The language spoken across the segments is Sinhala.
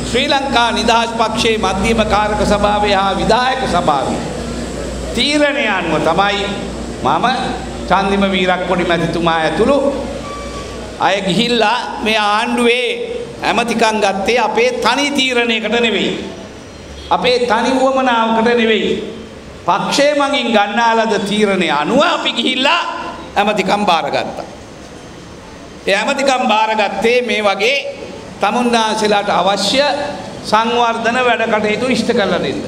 ශ්‍රී ලංකා නිදහස් පක්ෂයේ මධ්‍යම කාරක සභාවේ හා විධායක සභාවේ තීරණය අනුව තමයි මම චන්දිම වීරක්කොඩි මැතිතුමා ඇතුළු අය ගිහිල්ලා මේ ආණ්ඩුවේ ඇමතිකම් ගත්තේ අපේ තනි තීරණයකට නෙවෙයි. අපේ තනි වුවමනාවකට නෙවෙයි. පක්ෂයේ මගින් ගන්නා ලද තීරණය අනුව අපි ගිහිල්ලා ඇමතිකම් බාරගත්තා. ඒ ඇමතිකම් බාරගත්තේ මේ වගේ තමුන්නාන්සලාට අවශ්‍ය සංවර්ධන වැඩ කටයුතු ඉෂ්ට කරලා දෙන්න.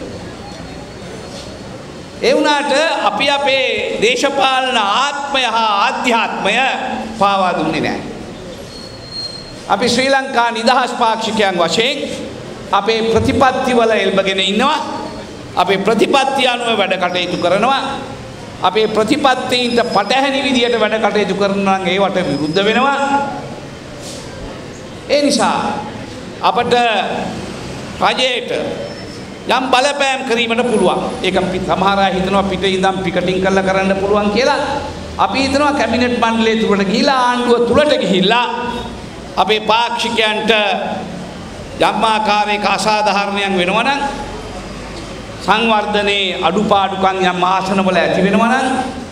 ඒ වුණාට අපි අපේ දේශපාලන ආත්මය හා ආධ්‍යාත්මය පාවා දුන්නේ නැහැ. අපි ශ්‍රී ලංකා නිදහස් පාක්ෂිකයන් වශයෙන් අපේ ප්‍රතිපත්තිවල එල්බගෙන ඉන්නවා. අපේ ප්‍රතිපත්ති අනුව වැඩ කටයුතු කරනවා. අපේ ප්‍රතිපත්තීන්ට පටහැනි විදියට වැඩ කටයුතු කරනවා නම් ඒවට විරුද්ධ වෙනවා. ඒ නිසා අපට රජයට යම් බලපෑම් කිරීමට පුළුවන්. ඒක සමහර අය හිතනවා පිටේ ඉඳන් පිකටින් කරලා කරන්න පුළුවන් කියලා. අපි හිතනවා කැබිනට් මණ්ඩලය තුලට ගිහිලා ආණ්ඩුව තුලට ගිහිල්ලා අපේ පාක්ෂිකයන්ට යම් ආකාරයක අසාධාරණයක් වෙනවා නම් සංවර්ධනයේ අඩුපාඩුකම් යම් ආසනවල ඇති වෙනවා නම්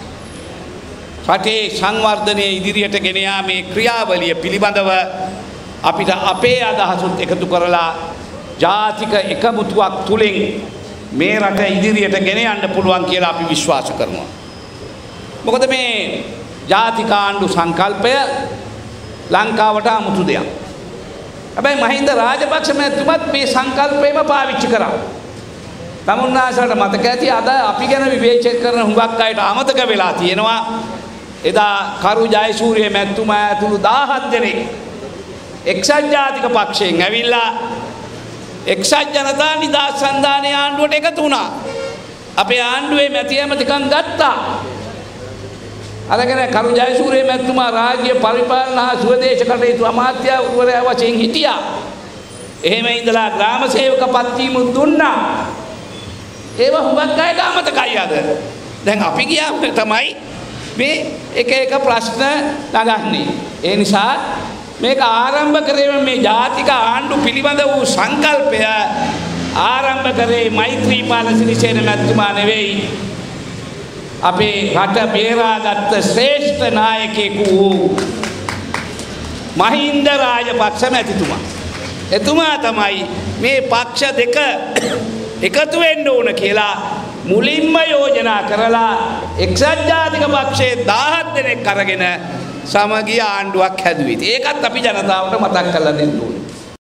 රටේ සංවර්ධනයේ ඉදිරියට ගෙන යාමේ ක්‍රියාවලිය පිළිබඳව අපිට අපේ අදහසුත් එකතු කරලා ජාතික එකමුතුවක් තුලින් මේ රට ඉදිරියට ගෙන යන්න පුළුවන් කියලා අපි විශ්වාස කරනවා. මොකද මේ ජාතික ආණ්ඩු සංකල්පය ලංකාවට 아무තු දෙයක්. හැබැයි මහින්ද රාජපක්ෂ මැතිතුමත් මේ සංකල්පයම පාවිච්චි කරා. තමුන්නාසලට මතක ඇති අද අපි ගැන විවේචනය කරන හුඟක් අයට අමතක වෙලා තියෙනවා. එදා කරු ජයසූරිය මැතිතුමා ඇතුළු 17 දෙනෙක් එක්සත් ජාතික පක්ෂයෙන් ඇවිල්ලා එක්සත් ජනතා නිදහස් සන්ධානයේ ආණ්ඩුවට එකතු වුණා. අපේ ආණ්ඩුවේ මැති ඇමතිකම් ගත්තා. අරගෙන කරු ජයසූරිය මැතිතුමා රාජ්‍ය පරිපාලන හා ස්වදේශ කටයුතු අමාත්‍යවරයා වශයෙන් හිටියා. එහෙම ඉඳලා ග්‍රාම සේවක පත්වීම දුන්නා. ඒව හුඟක් අයට අමතකයි අද. දැන් අපි ගියාම තමයි මේ එක එක ප්‍රශ්න නගන්නේ. ඒ නිසා මේක ආරම්භ කරේ මේ ජාතික ආණ්ඩු පිළිබඳ වූ සංකල්පය ආරම්භ කරේ මෛත්‍රීපාල සිරිසේන මැතිතුමා නෙවෙයි. අපේ රට බේරාගත්ත ශ්‍රේෂ්ඨ නායකයෙකු වූ මහින්ද රාජපක්ෂ මැතිතුමා. එතුමා තමයි මේ පක්ෂ දෙක එකතු වෙන්න ඕන කියලා මුලින්ම යෝජනා කරලා එක්සත් ජාතික පක්ෂයේ 17 දෙනෙක් අරගෙන සමගිය ආණ්ඩුවක් හැදුවේ. ඒකත් අපි ජනතාවට මතක් කරලා දෙන්න ඕනේ.